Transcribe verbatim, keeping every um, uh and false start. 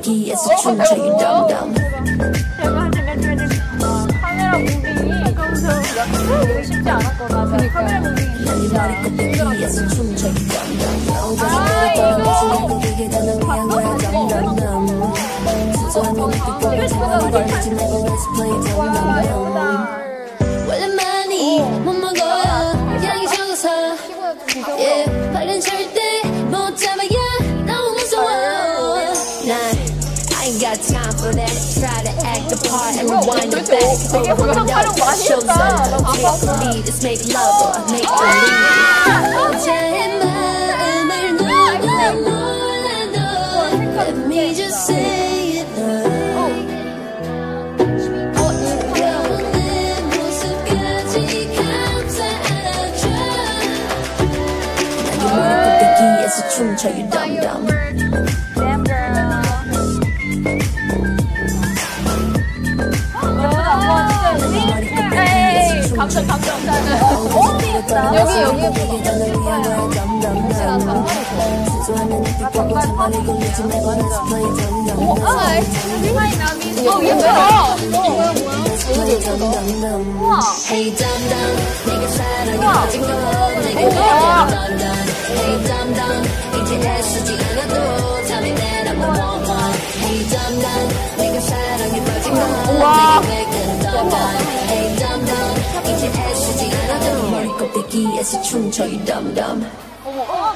껍데기에서 춤춰 you dumb dumb. 제발 제발 제발 제발. 카메라 무빙이 보기 쉽지 않았거든. 맞아. 카메라 무빙이 진짜 껍데기에서 춤춰 you dumb dumb. 아 이거 그게 다 널 위한 거야 dumb dumb dumb. 소소한 건 느끼고 상황이 걸리지 말고 let's play dumb dumb dumb. 원래 많이 못 먹어요 양이 적어서 yeah 발은 절대 못 잡아요 너무 무서워 난 I ain't got time for that. Try to act the part and rewind it back. 되게 혼자 촬영 많이 Show 했다. some. Take the lead. Let's make love or make believe. 어제의 마음을 너무 몰라도 let me just say it now. 내 모습까지 감싸 안아줘. 난 네 껍데기에서 춤춰 you dumb dumb. Damn girl. 에이 감정 감정 어디있다 여기 여기 시간 어 예쁘다 우와 Hey dumb dumb 내가 사랑에 빠진 거 내가 우와 Hey dumb dumb 이제 애쓰지 않아도 잠이 내라 뭐 Hey dumb dumb 내가 사랑에 빠진 거 우와 Hey dumb dumb 이제 애쓰지 않아도 머리 껍데기에서 춤춰 you dumb dumb.